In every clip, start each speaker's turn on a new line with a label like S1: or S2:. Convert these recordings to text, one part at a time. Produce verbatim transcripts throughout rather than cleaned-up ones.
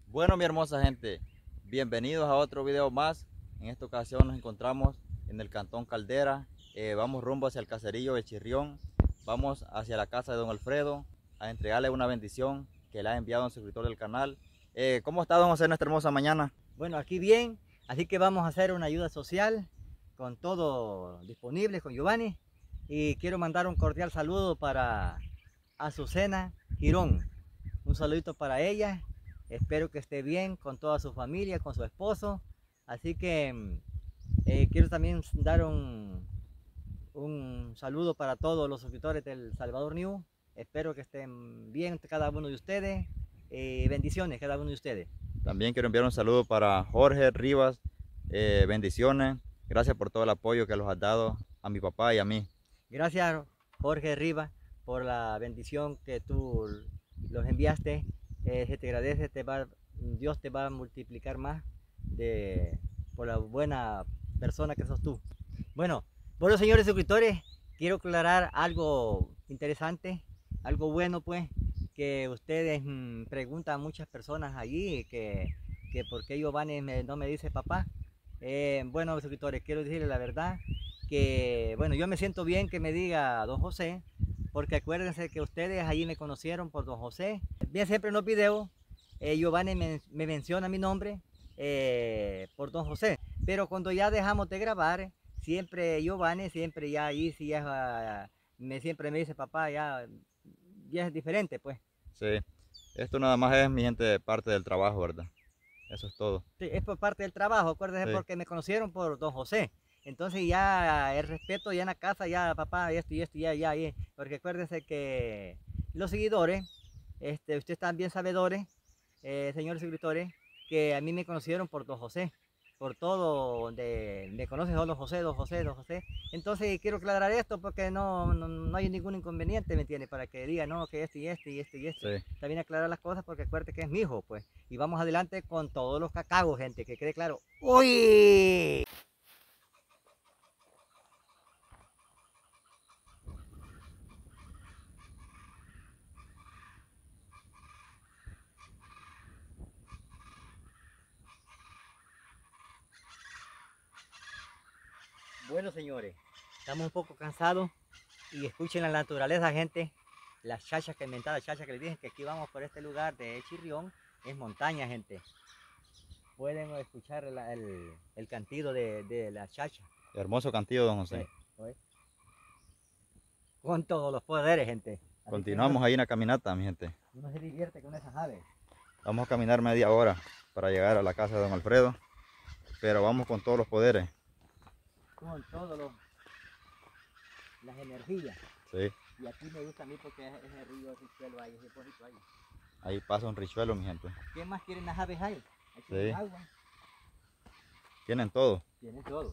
S1: Bueno, mi hermosa gente, bienvenidos a otro video más. En esta ocasión nos encontramos en el Cantón Caldera. Eh, vamos rumbo hacia el caserío de Chirrión. Vamos hacia la casa de don Alfredo a entregarle una bendición que le ha enviado un suscriptor del canal. Eh, ¿Cómo está, don José, en esta hermosa mañana?
S2: Bueno, aquí bien, así que vamos a hacer una ayuda social con todo disponible con Giovanni. Y quiero mandar un cordial saludo para Azucena Girón. Un saludito para ella. Espero que esté bien con toda su familia, con su esposo. Así que eh, quiero también dar un, un saludo para todos los suscriptores del Salvador New. Espero que estén bien cada uno de ustedes. Eh, bendiciones cada uno de ustedes.
S1: También quiero enviar un saludo para Jorge Rivas. Eh, bendiciones. Gracias por todo el apoyo que los has dado a mi papá y a mí.
S2: Gracias, Jorge Rivas, por la bendición que tú los enviaste. Eh, se te agradece, te va, Dios te va a multiplicar más de, por la buena persona que sos tú. Bueno, bueno, señores suscriptores, quiero aclarar algo interesante, algo bueno pues, que ustedes mmm, preguntan a muchas personas allí, que, que por qué Giovanni me, no me dice papá. Eh, bueno, suscriptores, quiero decirles la verdad, que bueno, yo me siento bien que me diga don José, porque acuérdense que ustedes allí me conocieron por don José. Bien, siempre en los videos eh, Giovanni me, me menciona mi nombre eh, por don José, pero cuando ya dejamos de grabar, siempre Giovanni, siempre ya ahí sí ya, me, siempre me dice papá, ya, ya es diferente pues.
S1: Sí, esto nada más es, mi gente, parte del trabajo, ¿verdad? Eso es todo.
S2: Sí, es por parte del trabajo, acuérdense,
S1: Sí.
S2: porque me conocieron por don José. Entonces ya el respeto ya en la casa, ya papá, esto y esto, ya, ya, ya. Porque acuérdense que los seguidores, este, ustedes también sabedores, eh, señores suscriptores, que a mí me conocieron por don José. Por todo donde me conocen don José, don José, don José. Entonces quiero aclarar esto porque no, no, no hay ningún inconveniente, ¿me entiende? Para que digan, no, que esto y esto y esto y esto.
S1: Sí.
S2: También aclarar las cosas porque acuérdate que es mi hijo, pues. Y vamos adelante con todos los cacagos, gente, que quede claro. ¡Uy! Bueno, señores, estamos un poco cansados y escuchen la naturaleza, gente. Las chachas que inventadas, chachas que les dije que aquí vamos por este lugar de Chirrión, es montaña, gente. Pueden escuchar el, el, el cantido de, de la chacha.
S1: Hermoso cantillo, don José.
S2: Sí, con todos los poderes, gente. Así
S1: Continuamos ahí en la caminata, mi gente.
S2: uno se divierte con esas aves.
S1: Vamos a caminar media hora para llegar a la casa de don Alfredo, pero vamos con todos los poderes.
S2: Con todas las energías.
S1: Sí.
S2: Y aquí me gusta a mí porque es ese río, ese suelo ahí, ese poquito ahí.
S1: Ahí pasa un richuelo, mi gente.
S2: ¿Qué más quieren las aves ahí? Aquí
S1: Sí.
S2: hay agua.
S1: Tienen todo.
S2: Tienen todo.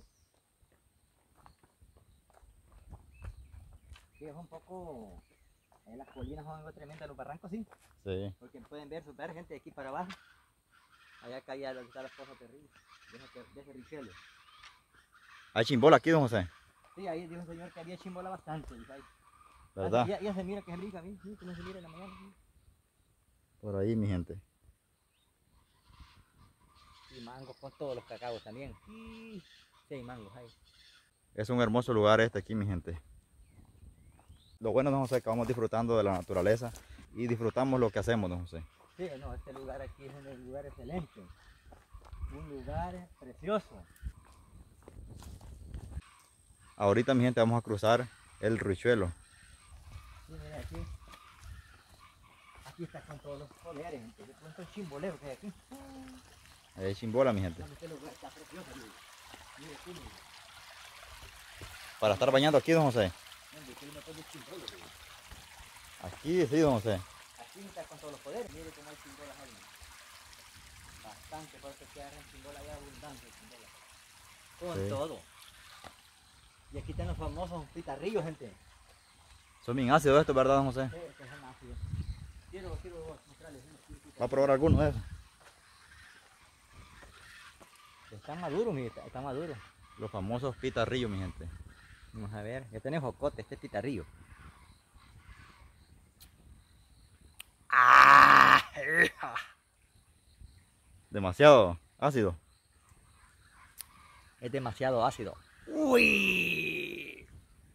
S2: Sí, es un poco... En las colinas son algo tremendo, los barrancos sí.
S1: Sí.
S2: Porque pueden ver, super gente de aquí para abajo. Allá caía donde están las cosas terribles. De ese, de ese richuelo.
S1: ¿Hay chimbola aquí, don José?
S2: Sí, ahí dijo un señor que había chimbola bastante. ¿Sabes?
S1: ¿Verdad?
S2: Ya, ya se mira que es rica, ¿sí? ¿Sí? ¿Cómo se mira en la mañana? ¿Sí?
S1: Por ahí, mi gente.
S2: Y mangos con todos los cacaos también. Sí, sí hay mangos ahí.
S1: Es un hermoso lugar este aquí, mi gente. Lo bueno, don José, es que vamos disfrutando de la naturaleza y disfrutamos lo que hacemos, don José.
S2: Sí, no, este lugar aquí es un lugar excelente. Un lugar precioso.
S1: Ahorita, mi gente, vamos a cruzar el richuelo.
S2: Sí, mira aquí. Aquí está con todos los poderes, gente. Yo cuento el chimbolero que hay aquí.
S1: Ahí hay chimbola, mi gente.
S2: Este lugar está precioso, mire. Mire aquí, mire.
S1: Para estar bañando aquí, don José.
S2: Mire, aquí hay un montón de chimbolos, mire.
S1: Aquí, sí, don José.
S2: Aquí está con todos los poderes. Mire cómo hay chimbolas ahí. Bastante, por eso que agarran chimbolas allá abundantes, chimbolas. Con
S1: Sí.
S2: todo. Y aquí están los famosos pitarrillos, gente.
S1: Son bien ácidos estos, ¿verdad, don José?
S2: Sí, estos son ácidos. Quiero, quiero mostrarles unos pitarrillos.
S1: ¿Va a probar alguno de esos?
S2: Están maduros, mire, está, está maduro.
S1: Los famosos pitarrillos, mi gente.
S2: Vamos a ver, ya tenemos jocote, este es pitarrillo. ¡Ah!
S1: Demasiado ácido.
S2: Es demasiado ácido.
S1: Uy.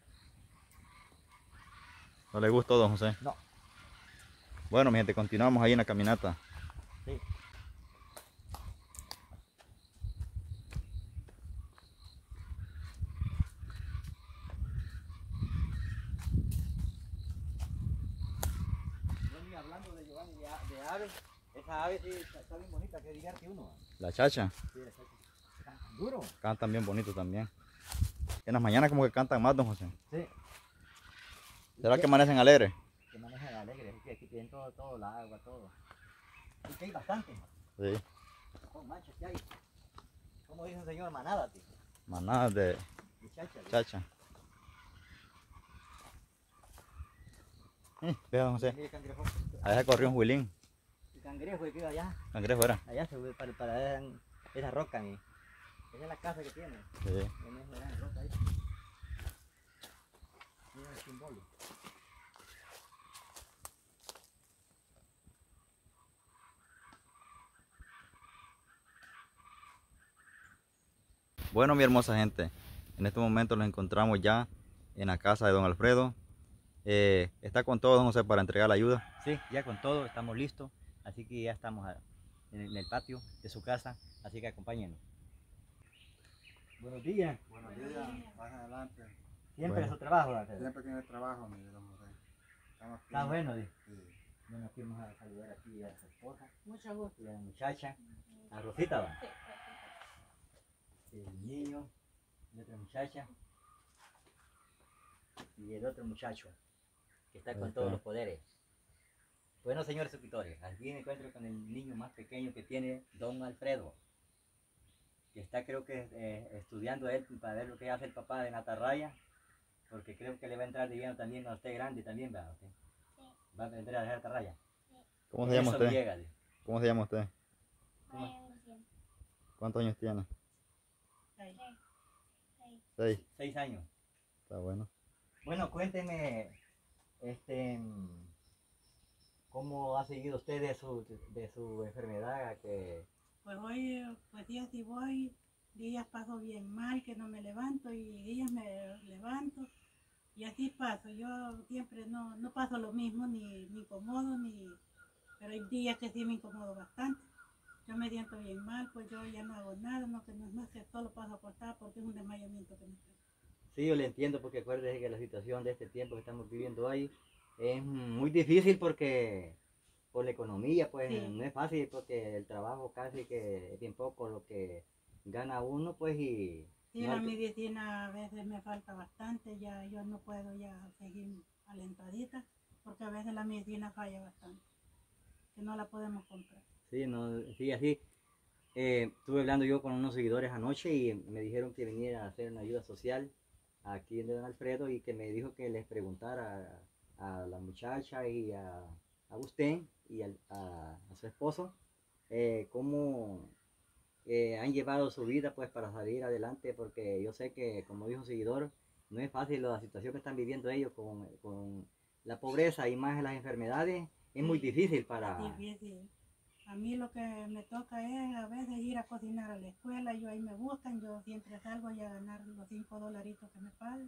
S1: ¿No le gustó, don José?
S2: No.
S1: Bueno, mi gente, continuamos ahí en la caminata.
S2: Sí. Bueno, y hablando de Giovanni, de, a- de aves, esa ave sí está, está bien bonita, que divierte uno.
S1: La chacha.
S2: Sí, la chacha. Cantan duro.
S1: Cantan bien bonito también. En las mañanas como que cantan más, don José.
S2: Sí.
S1: ¿Será que amanecen alegres?
S2: Que manejan alegres, es que aquí tienen todo, todo el agua, todo. Y que hay bastante.
S1: Sí.
S2: Oh, mancha, que hay. ¿Cómo dice el señor? Manada, tío.
S1: Manadas de
S2: Muchacha.
S1: chacha. Eh, vea, don José.
S2: Mire, cangrejo.
S1: Allá se corrió un huilín.
S2: El cangrejo que queda allá.
S1: Cangrejo era.
S2: Allá se ve para, para esa, esa roca, mi. Esa es la casa que tiene.
S1: Sí.
S2: En esa gran roca ahí. Mira el símbolo.
S1: Bueno, mi hermosa gente, en este momento nos encontramos ya en la casa de don Alfredo. Eh, está con todo, don José, para entregar la ayuda.
S2: Sí, ya con todo, estamos listos. Así que ya estamos a- en, el, en el patio de su casa. Así que acompáñenos. Buenos días.
S3: Buenos días, más adelante.
S2: Siempre
S1: Bueno.
S2: es su trabajo, Alfredo.
S3: Siempre tiene trabajo, mi don José. Estamos aquí.
S2: Está bueno, di.
S3: Sí.
S2: Bueno, aquí vamos a saludar aquí a su esposa. Mucho gusto. Y a la muchacha. A Rosita, va. El niño, la otra muchacha. Y el otro muchacho, que está
S1: Ahí
S2: con
S1: está.
S2: todos los poderes. Bueno, señores suscriptores, aquí me encuentro con el niño más pequeño que tiene, don Alfredo. Que está, creo que, eh, estudiando él para ver lo que hace el papá de Natarraya. Porque creo que le va a entrar de lleno también a usted grande también, ¿verdad? ¿Usted? Va a entrar a dejar Natarraya.
S1: ¿Cómo se llama
S2: Eso
S1: usted?
S2: llega, di.
S1: ¿Cómo se llama usted?
S2: ¿Cómo?
S1: ¿Cuántos años tiene?
S4: Seis.
S1: Seis.
S2: Seis años.
S1: Está bueno.
S2: Bueno, cuénteme, este, ¿cómo ha seguido usted de su, de su enfermedad? Que,
S4: Pues hoy, pues días sí voy, días paso bien mal, que no me levanto y días me levanto y así paso. Yo siempre no, no paso lo mismo, ni me incomodo, ni, pero hay días que sí me incomodo bastante. Yo me siento bien mal, pues yo ya no hago nada, no que no es más que solo paso acostada porque es un desmayamiento que me trae.
S2: sí, yo le entiendo porque acuérdese que la situación de este tiempo que estamos viviendo ahí es muy difícil porque por la economía, pues
S4: Sí.
S2: no es fácil porque el trabajo casi que es bien poco lo que gana uno, pues y...
S4: Sí,
S2: no
S4: la
S2: alca-
S4: medicina a veces me falta bastante, ya yo no puedo ya seguir alentadita porque a veces la medicina falla bastante, que no la podemos comprar.
S2: Sí, no, sí, así. Eh, estuve hablando yo con unos seguidores anoche y me dijeron que viniera a hacer una ayuda social aquí en Don Alfredo y que me dijo que les preguntara a, a la muchacha y a, a Agustín y al- a, a su esposo eh, cómo eh, han llevado su vida pues para salir adelante porque yo sé que como dijo un seguidor no es fácil la situación que están viviendo ellos con, con la pobreza y más las enfermedades, es muy
S4: Sí,
S2: difícil para...
S4: es difícil. A mí lo que me toca es a veces ir a cocinar a la escuela, yo ahí me buscan, yo siempre salgo y a ganar los cinco dolaritos que me pagan.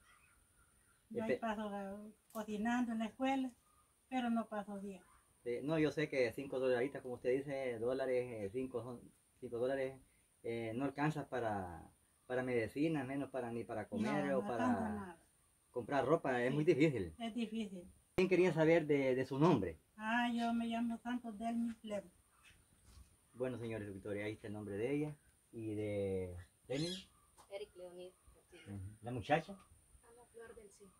S4: Yo ahí
S2: Este-
S4: paso eh, cocinando en la escuela, pero no paso bien.
S2: Eh, no, yo sé que cinco dolaritas, como usted dice, dólares, cinco son cinco dólares, eh, no alcanza para, para medicina, menos para ni para comer
S4: No,
S2: o
S4: no
S2: para
S4: alcanza nada.
S2: comprar ropa, es
S4: Sí.
S2: muy difícil.
S4: Es difícil.
S2: ¿Quién quería saber de, de su nombre?
S4: Ah, yo me llamo Santos Delmi Levo.
S2: Bueno, señores suscriptores, ahí está el nombre de ella y de Denis,
S5: Eric Leonid Portillo.
S2: la muchacha.
S5: Ana Flor del Sí.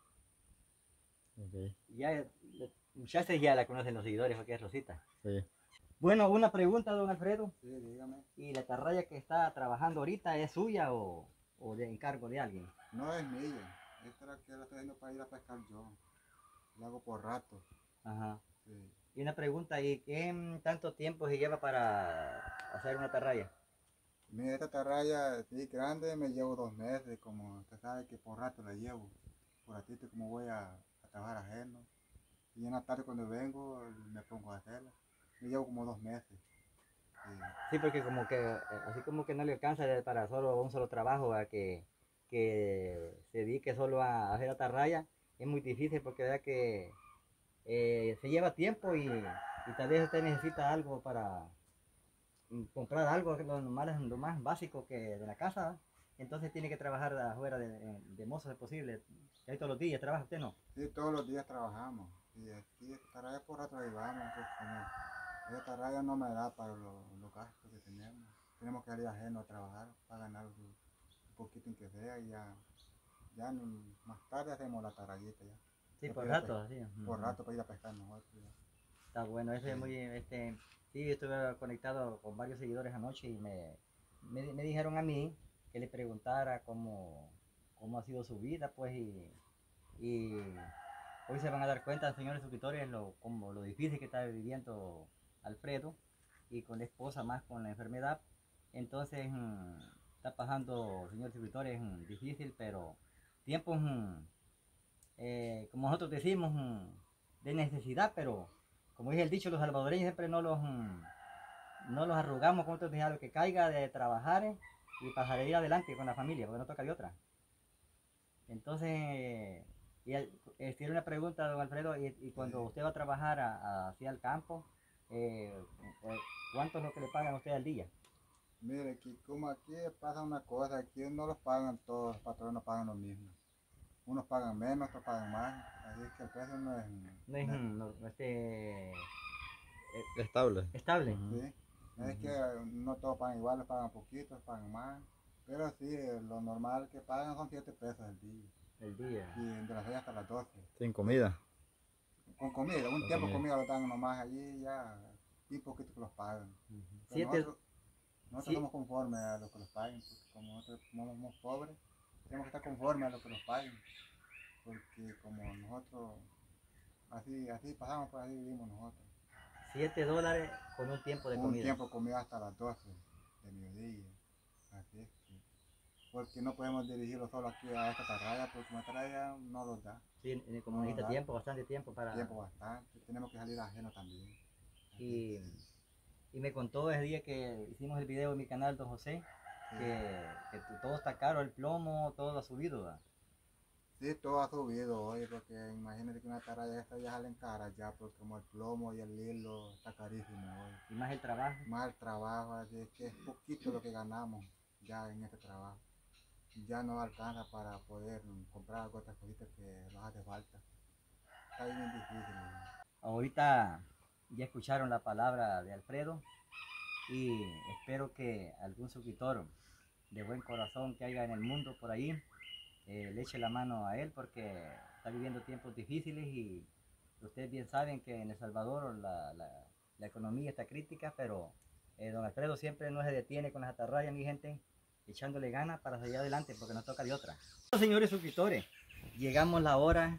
S1: Ok.
S2: Ya, la muchacha ya la conocen los seguidores, porque es Rosita.
S1: Sí.
S2: Bueno, una pregunta, don Alfredo.
S3: Sí, dígame.
S2: ¿Y la atarraya que está trabajando ahorita es suya o, o de encargo de alguien?
S3: No es mía. Esta es la que la estoy haciendo para ir a pescar yo. Lo hago por rato.
S2: Ajá.
S3: Sí.
S2: Y una pregunta, ¿y qué mm, tanto tiempo se lleva para hacer una atarraya?
S3: Mira, esta atarraya, sí, grande, me llevo dos meses. Como usted sabe que por rato la llevo. Por ratito como voy a, a trabajar ajeno. Y en la tarde cuando vengo me pongo a hacerla. Me llevo como dos meses. Sí.
S2: Sí, porque como que, eh, así como que no le alcanza para solo un solo trabajo, a que, que se dedique solo a hacer atarraya, es muy difícil porque verdad que eh, se lleva tiempo y, y tal vez usted necesita algo para mm, comprar algo, que lo más, lo más básico que de la casa, ¿va? Entonces tiene que trabajar afuera de, de, de mozo si es posible. Ahí todos los días trabaja usted, ¿no?
S3: Sí, todos los días trabajamos. Y aquí esta raya por rato ahí vamos. Pues, como esta raya no me da para los, los gastos que tenemos. Tenemos que salir ajeno a trabajar para ganar un, un poquito en que sea y ya, ya en- más tarde hacemos la tarayita ya.
S2: Sí,
S3: Ya
S2: por
S3: para ir a
S2: rato,
S3: pes-
S2: sí.
S3: Por
S2: Ujú.
S3: rato para ir a pescar nosotros ya.
S2: Está bueno, eso es
S3: Sí.
S2: muy, este, sí, yo estuve conectado con varios seguidores anoche y me, me, me dijeron a mí que le preguntara cómo, cómo ha sido su vida, pues, y, y hoy se van a dar cuenta, señores suscriptores, lo, como lo difícil que está viviendo Alfredo y con la esposa más con la enfermedad. Entonces, mm, está pasando, señores suscriptores, mm, difícil, pero tiempos, mm, eh, como nosotros decimos, mm, de necesidad, pero como dice el dicho, los salvadoreños siempre no los, mm, no los arrugamos con otros lo que caiga de trabajar eh, y pasar a ir adelante con la familia, porque no toca de otra. Entonces, y el- eh, tiene una pregunta, don Alfredo, y, y cuando
S3: Sí.
S2: usted va a trabajar a- a- hacia el campo, eh, eh, ¿cuánto es lo que le pagan a usted al día?
S3: Mire, que como aquí pasa una cosa, aquí no los pagan todos, los patrones no pagan lo mismo. Unos pagan menos, otros pagan más. Así que el precio no es,
S2: No es
S3: no es-
S2: mm, no, no este, eh,
S1: Estable.
S2: estable.
S1: Ujú.
S3: sí. No es
S2: Ujú.
S3: que no todos pagan igual, los pagan poquitos, pagan más. Pero sí, lo normal que pagan son siete pesos el día.
S2: El día.
S3: Y de las seis hasta las doce.
S1: Sin comida.
S3: Con comida, un
S1: Con
S3: tiempo
S1: comida.
S3: comida lo dan nomás allí ya. Y poquito que los pagan.
S2: Ujú.
S3: Pero
S2: Siete,
S3: nosotros, nosotros
S2: sí,
S3: somos conformes a lo que los paguen, porque como nosotros como somos pobres, tenemos que estar conformes a lo que nos paguen. Porque como nosotros, así, así pasamos, pues así vivimos nosotros.
S2: siete dólares con un tiempo de
S3: Un
S2: comida.
S3: tiempo comida hasta las doce de mediodía. Así es que, porque no podemos dirigirlo solo aquí a esta atarraya, porque como atarraya no los da.
S2: Sí, en- como
S3: No nos
S2: necesita
S3: da
S2: tiempo, bastante tiempo para...
S3: tiempo bastante. Tenemos que salir ajeno también. Así
S2: Y,
S3: es
S2: y me contó ese día que hicimos el video en mi canal, don José,
S3: que,
S2: que, que t- todo está caro, el plomo, todo ha subido, ¿verdad?
S3: sí, todo ha subido hoy, porque imagínate que una atarraya esta ya salen caras ya, porque como el plomo y el hilo está carísimo hoy.
S2: Y más el trabajo.
S3: Más el trabajo, así es que es poquito lo que ganamos ya en este trabajo. Ya no alcanza para poder comprar otras cositas que nos hace falta. Está bien difícil.
S2: Ahorita ya escucharon la palabra de Alfredo y espero que algún suscriptor de buen corazón que haya en el mundo por ahí eh, le eche la mano a él porque está viviendo tiempos difíciles y ustedes bien saben que en El Salvador la, la, la economía está crítica, pero eh, don Alfredo siempre no se detiene con las atarrayas, mi gente, echándole ganas para salir adelante porque nos toca de otra. Señores suscriptores, llegamos la hora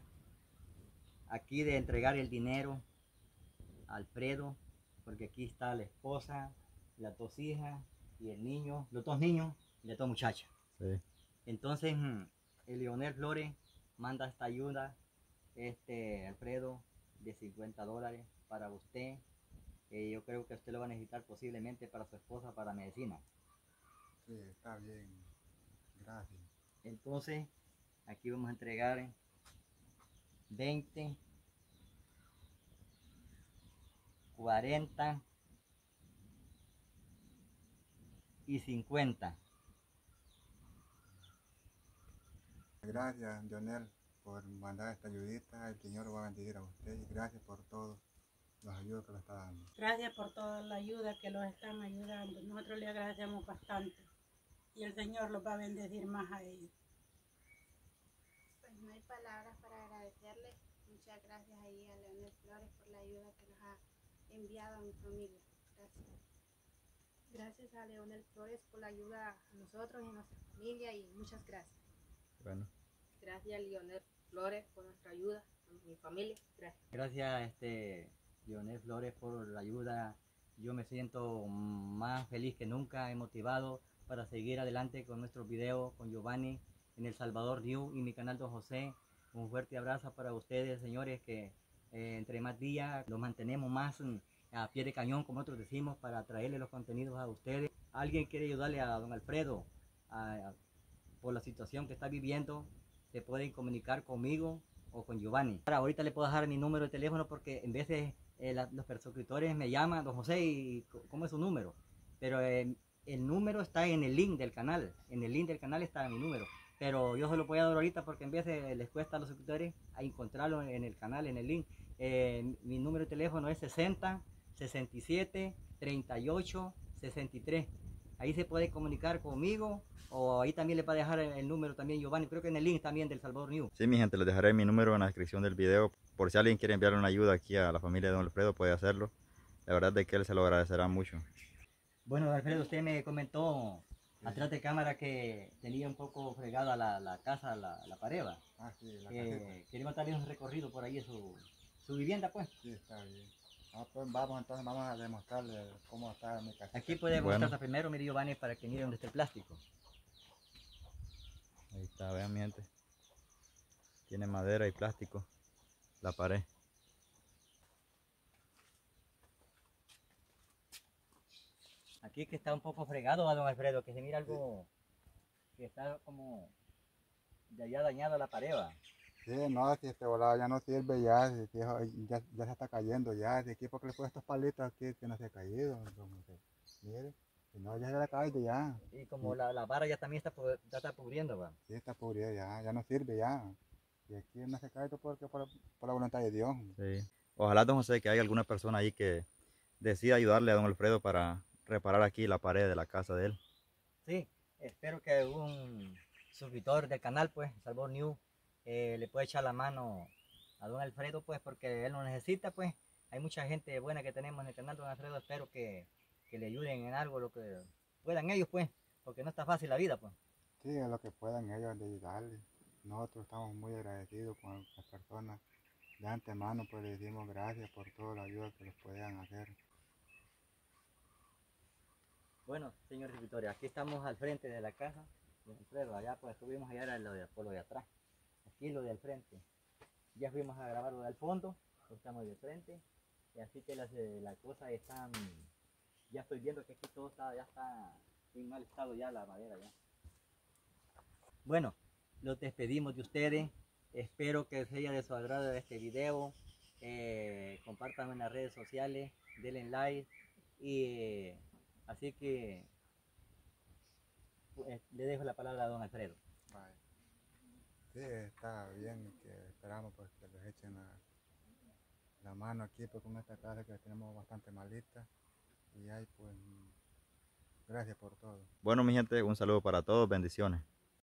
S2: aquí de entregar el dinero a Alfredo, porque aquí está la esposa, las dos hijas y el niño, los dos niños y las dos muchachas.
S1: Sí.
S2: Entonces, mm, el Leonel Flores manda esta ayuda, este Alfredo, de cincuenta dólares para usted. Eh, yo creo que usted lo va a necesitar posiblemente para su esposa, para medicina.
S3: Sí, está bien. Gracias.
S2: Entonces, aquí vamos a entregar veinte, cuarenta y cincuenta.
S3: Gracias, Dionel, por mandar esta ayudita. El Señor lo va a bendecir a usted y gracias por todas las ayudas que le está dando.
S4: Gracias por toda la ayuda que los están ayudando. Nosotros le agradecemos bastante y el Señor los va a bendecir más a ellos.
S5: Pues no hay palabras para agradecerle. Muchas gracias ahí a Leonel Flores por la ayuda que nos ha enviado a mi familia. Gracias. Gracias a Leonel Flores por la ayuda a nosotros y a nuestra familia y muchas gracias.
S1: Bueno.
S5: Gracias a Leonel Flores por nuestra ayuda a mi familia. Gracias.
S2: Gracias, este, Leonel Flores, por la ayuda. Yo me siento más feliz que nunca y motivado para seguir adelante con nuestros videos con Giovanni en El Salvador New y mi canal Don José. Un fuerte abrazo para ustedes, señores, que eh, entre más días los mantenemos más mm, a pie de cañón, como nosotros decimos, para traerle los contenidos a ustedes. Alguien quiere ayudarle a don Alfredo a, a, por la situación que está viviendo, se pueden comunicar conmigo o con Giovanni. Ahora, ahorita le puedo dejar mi número de teléfono porque en veces eh, la, los suscriptores me llaman, don José, ¿y cómo es su número? Pero eh, el número está en el link del canal, en el link del canal está mi número. Pero yo se lo voy a dar ahorita porque en veces les cuesta a los suscriptores a encontrarlo en el canal, en el link. Eh, mi número de teléfono es sesenta, sesenta y siete, treinta y ocho, sesenta y tres. Ahí se puede comunicar conmigo o ahí también le va a dejar el, el número también Giovanni. Creo que en el link también del Salvador News.
S1: Sí, mi gente, les dejaré mi número en la descripción del video. Por si alguien quiere enviarle una ayuda aquí a la familia de don Alfredo, puede hacerlo. La verdad es que él se lo agradecerá mucho.
S2: Bueno, don Alfredo, usted me comentó atrás de cámara que tenía un poco fregada la, la casa, la, la pared.
S3: Ah, sí, la
S2: eh, queremos darle un recorrido por ahí, su, su vivienda, pues.
S3: Sí, está bien. Ah, pues vamos entonces, vamos a demostrarle cómo está mi casa.
S2: Aquí puede
S1: Bueno.
S2: mostrarse primero, mire Giovanni, para que miren dónde está el plástico.
S1: Ahí está, vean mi gente. Tiene madera y plástico la pared.
S2: Aquí que está un poco fregado a don Alfredo, que se mira algo que está como de allá dañada la pared, ¿va?
S3: Sí, no, si este volado ya no sirve ya, si- si eso ya, ya se está cayendo ya, de aquí porque le puse estos palitos aquí que no se ha caído, entonces, mire, si no ya se le ha caído ya,
S2: Y como la, la vara ya también está, pu- ya está pudriendo, ¿va?
S3: sí está pudrido ya, ya no sirve ya, y aquí no se cae porque por, por la voluntad de Dios.
S1: Sí. Ojalá, don José, que haya alguna persona ahí que decida ayudarle a don Alfredo para reparar aquí la pared de la casa de él.
S2: Sí, espero que algún suscriptor del canal, pues, Salvador News, eh, le pueda echar la mano a don Alfredo, pues, porque él lo necesita, pues. Hay mucha gente buena que tenemos en el canal, don Alfredo, espero que, que le ayuden en algo, lo que puedan ellos, pues, porque no está fácil la vida, pues.
S3: Sí, a lo que puedan ellos de ayudarle. Nosotros estamos muy agradecidos con las personas. De antemano pues les decimos gracias por toda la ayuda que les puedan hacer.
S2: Bueno, señores suscriptores, aquí estamos al frente de la casa de Alfredo. Allá pues estuvimos allá era lo de, por lo de atrás. Aquí lo del frente. Ya fuimos a grabar lo del fondo, estamos de frente. Y así que las, eh, las cosas están, ya estoy viendo que aquí todo está, ya está en mal estado ya la madera ya. Bueno, los despedimos de ustedes. Espero que sea de su agrado este video. Eh, compartan en las redes sociales, denle like y eh, así que pues, le dejo la palabra a don Alfredo.
S3: Vale. Sí, está bien que esperamos pues que les echen la, la mano aquí pues con esta casa que tenemos bastante malita y ahí pues gracias por todo.
S1: Bueno, mi gente, un saludo para todos, bendiciones.